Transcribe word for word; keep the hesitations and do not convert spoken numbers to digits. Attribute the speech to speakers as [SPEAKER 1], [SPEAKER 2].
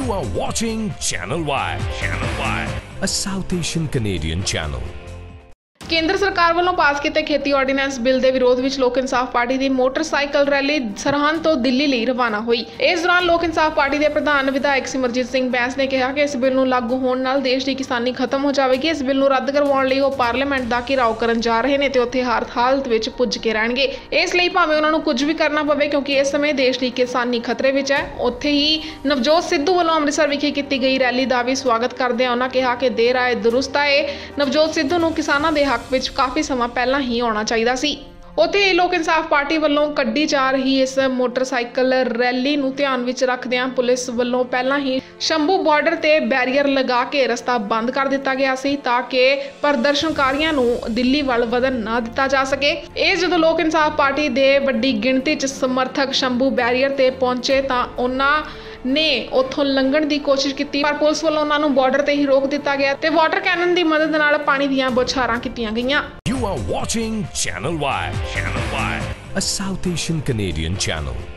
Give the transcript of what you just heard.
[SPEAKER 1] You are watching Channel Y. Channel Y, a South Asian Canadian channel.
[SPEAKER 2] ਕੇਂਦਰ ਸਰਕਾਰ ਵੱਲੋਂ ਪਾਸ ਕੀਤੇ ਖੇਤੀ ਆਰਡੀਨੈਂਸ ਬਿੱਲ ਦੇ ਵਿਰੋਧ ਵਿੱਚ ਲੋਕ ਇਨਸਾਫ ਪਾਰਟੀ ਦੀ ਮੋਟਰਸਾਈਕਲ ਰੈਲੀ ਸਰਹੰਦ ਤੋਂ ਦਿੱਲੀ ਲਈ ਰਵਾਨਾ ਹੋਈ। ਇਸ ਦੌਰਾਨ ਲੋਕ ਇਨਸਾਫ ਪਾਰਟੀ ਦੇ ਪ੍ਰਧਾਨ ਵਿਧਾਇਕ ਸਿਮਰਜੀਤ ਸਿੰਘ ਬੈਂਸ ਨੇ ਕਿਹਾ ਕਿ ਇਸ ਬਿੱਲ ਨੂੰ ਲਾਗੂ ਹੋਣ ਨਾਲ ਦੇਸ਼ ਦੀ ਕਿਸਾਨੀ ਖਤਮ ਹੋ ਜਾਵੇਗੀ। ਇਸ ਬਿੱਲ ਨੂੰ ਰੱਦ ਕਰਵਾਉਣ ਲਈ ਉਹ ਪਾਰਲੀਮੈਂਟ ਦਾ ਘਿਰਾਓ ਕਰਨ ਜਾ ਰਹੇ ਨੇ ਤੇ ਉੱਥੇ ਹਰ ਹਾਲਤ ਵਿੱਚ ਪੁੱਜ ਕੇ ਰਹਿਣਗੇ। ਇਸ ਲਈ ਭਾਵੇਂ ਉਹਨਾਂ ਨੂੰ ਕੁਝ ਵੀ ਕਰਨਾ ਪਵੇ ਕਿਉਂਕਿ ਇਸ ਸਮੇਂ ਦੇਸ਼ ਦੀ ਕਿਸਾਨੀ ਖਤਰੇ ਵਿੱਚ ਹੈ। ਉੱਥੇ ਹੀ ਨਵਜੋਤ ਸਿੱਧੂ ਵੱਲੋਂ ਅੰਮ੍ਰਿਤਸਰ ਵਿਖੇ ਕੀਤੀ ਗਈ ਰੈਲੀ ਦਾ ਵੀ ਸਵਾਗਤ ਕਰਦਿਆਂ ਉਹਨਾਂ ਕਿਹਾ ਕਿ ਦੇਰ ਆਏ ਦੁਰੁਸਤ ਆਏ। ਨਵਜੋਤ ਸਿੱਧੂ ਨੂੰ ਕਿਸਾਨਾਂ ਦੇ ਹੱਕ ਵਿੱਚ ਕਾਫੀ ਸਮਾਂ ਪਹਿਲਾਂ ਹੀ ਆਉਣਾ ਚਾਹੀਦਾ ਸੀ। ਉੱਥੇ ਹੀ ਲੋਕ ਇਨਸਾਫ ਪਾਰਟੀ ਵੱਲੋਂ ਕੱਢੀ ਜਾ ਰਹੀ ਇਸ ਮੋਟਰਸਾਈਕਲ ਰੈਲੀ ਨੂੰ ਧਿਆਨ ਵਿੱਚ ਰੱਖਦਿਆਂ ਪੁਲਿਸ ਵੱਲੋਂ ਪਹਿਲਾਂ ਹੀ ਸ਼ੰਭੂ ਬਾਰਡਰ ਤੇ ਬੈਰੀਅਰ ਲਗਾ ਕੇ ਰਸਤਾ ਬੰਦ ਕਰ ਦਿੱਤਾ ਗਿਆ ਸੀ ਤਾਂ ਕਿ ਪ੍ਰਦਰਸ਼ਨਕਾਰੀਆਂ ਨੂੰ ਦਿੱਲੀ ਵੱਲ ਵਧਣ ਨਾ ਦਿੱਤਾ ਜਾ ਸਕੇ। ਇਹ ਜਦੋਂ ਲੋਕ ਇਨਸਾਫ ਪਾਰਟੀ ਦੇ ਵੱਡੀ ਗਿਣਤੀ 'ਚ ਸਮਰਥਕ ਸ਼ੰਭੂ ਬੈਰੀਅਰ ਤੇ ਪਹੁੰਚੇ ਤਾਂ ਉਹਨਾਂ ਨੇ ਉੱਥੋਂ ਲੰਘਣ ਦੀ ਕੋਸ਼ਿਸ਼ ਕੀਤੀ ਪਰ ਪੁਲਿਸ ਵੱਲੋਂ ਉਹਨਾਂ ਨੂੰ ਬਾਰਡਰ ਤੇ ਹੀ ਰੋਕ ਦਿੱਤਾ ਗਿਆ ਤੇ ਵਾਟਰ ਕੈਨਨ ਦੀ ਮਦਦ ਨਾਲ ਪਾਣੀ ਦੀਆਂ ਬੌਛਾਰਾਂ ਕੀਤੀਆਂ ਗਈਆਂ।
[SPEAKER 1] You are watching Channel Y. Channel Y, a South Asian Canadian channel.